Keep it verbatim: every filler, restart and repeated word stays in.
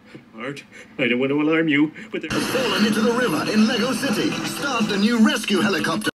Art, I don't want to alarm you, but there... Has fallen into the river in Lego City. Start the new rescue helicopter.